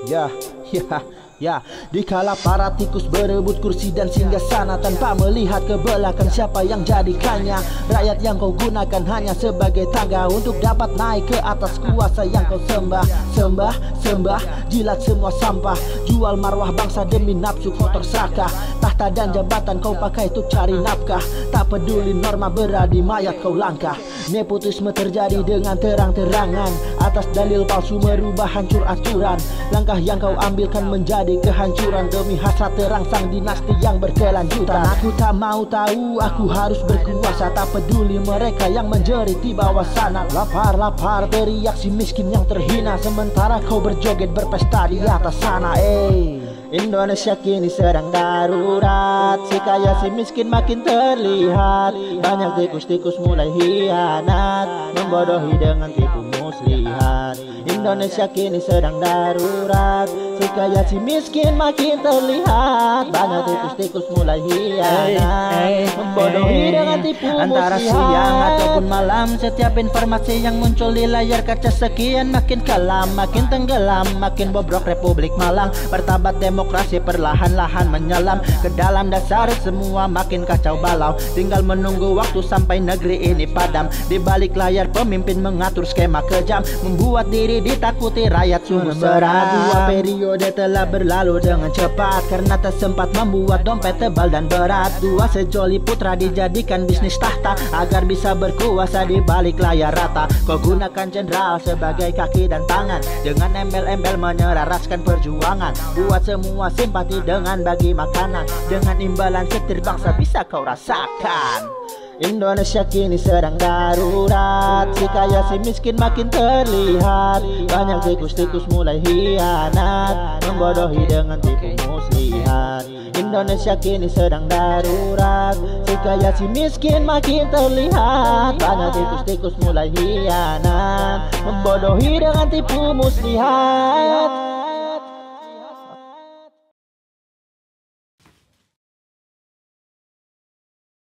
Ya, ya, ya. Dikala para tikus berebut kursi dan singgasana tanpa melihat ke belakang siapa yang jadikannya. Rakyat yang kau gunakan hanya sebagai tangga untuk dapat naik ke atas kuasa yang kau sembah. Sembah, sembah, jilat semua sampah. Jual marwah bangsa demi nafsu kotor serakah. Tahta dan jabatan kau pakai untuk cari nafkah. Tak peduli norma beradi mayat kau langkah. Nepotisme terjadi dengan terang-terangan atas dalil palsu merubah hancur aturan. Langkah yang kau ambilkan menjadi kehancuran demi hasrat terangsang dinasti yang berkelanjutan. Aku tak mau tahu, aku harus berkuasa. Tak peduli mereka yang menjerit di bawah sana. Lapar-lapar teriak si miskin yang terhina, sementara kau berjoget berpesta di atas sana. Indonesia kini sedang darurat. Si kaya si miskin makin terlihat. Banyak tikus-tikus mulai hianat, membodohi dengan tipu muslihat. Indonesia kini sedang darurat. Si kaya si miskin makin terlihat. Banyak tikus-tikus mulai hianat, membodohi dengan tipu muslihat. Antara siang ataupun malam, setiap informasi yang muncul di layar kaca sekian makin kelam, makin tenggelam, makin bobrok Republik Malang. Bertabat demokrasi perlahan-lahan menyelam ke dalam dasar semua, makin kacau balau. Tinggal menunggu waktu sampai negeri ini padam. Di balik layar pemimpin mengatur skema kejam, membuat diri ditakuti rakyat sungguh seram. Dua periode telah berlalu dengan cepat karena tak sempat membuat dompet tebal dan berat. Dua sejoli putra dijadikan bisnis tahta agar bisa berkuasa di balik layar rata. Kau gunakan jenderal sebagai kaki dan tangan dengan embel-embel menyeraraskan perjuangan. Buat semua simpati dengan bagi makanan, dengan imbalan setir bangsa bisa kau rasakan. Indonesia kini sedang darurat. Si kaya si miskin makin terlihat. Banyak tikus-tikus mulai hianat, membodohi dengan tipu muslihat. Indonesia kini sedang darurat. Si kaya si miskin makin terlihat. Banyak tikus-tikus mulai hianat, membodohi dengan tipu muslihat.